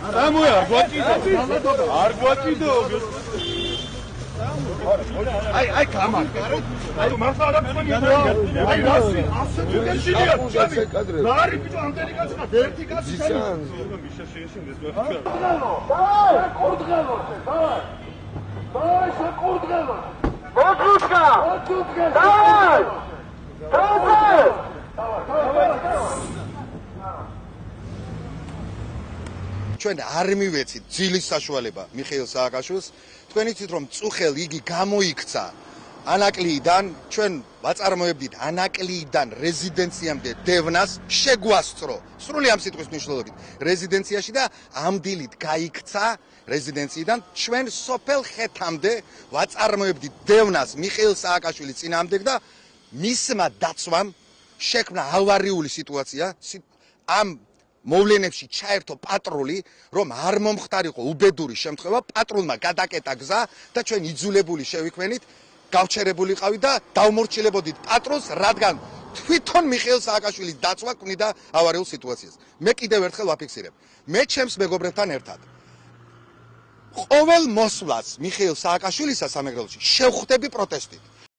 Ay come on. Ay masa adam ay nasıl? Asıl tükenişi diyor. Nari bir Amerika'sına vertikal çıkıyor. Bir şey şimdi. Давай, Куртгало. Давай. Давай, Куртгало. Куртка. Давай. Давай. ჩვენ არ მივეცით ძილის საშუალება მიხეილ სააკაშვილს თქვენ იცით რომ წუხელ იგი გამოიქცა ანაკლიიდან ჩვენ ვაწარმოებდით ანაკლიიდან რეზიდენციამდე დევნას შეგვასწრო სრული ამ სიტყვის მნიშვნელობით რეზიდენციაში და ამ დილით გაიქცა რეზიდენციიდან ჩვენ სოფელ ხეთამდე ვაწარმოებდით დევნას მიხეილ სააკაშვილის წინააღმდეგ და მისმა დაცვამ შექმნა ავარიული სიტუაცია ამ მოვლენებში ჩაერთო პატრული, რომ არ მომხდარიყო უბედური შემთხვევა, პატრულმა გადაკეტა გზა და ჩვენ იძულებული შევიქმნით, გავჩერებულიყავი და დავმორჩილებოდით პატრულს, რადგან თვითონ მიხეილ სააკაშვილის დაცვა ქმნიდა ავარიულ სიტუაციას. მე კიდევ ერთხელ ვაფიქსირებ. მე ჩემს მეგობრებთან ერთად ყოველ მოსვლას მიხეილ სააკაშვილისა სამეგრელოში შევხვდები პროტესტით.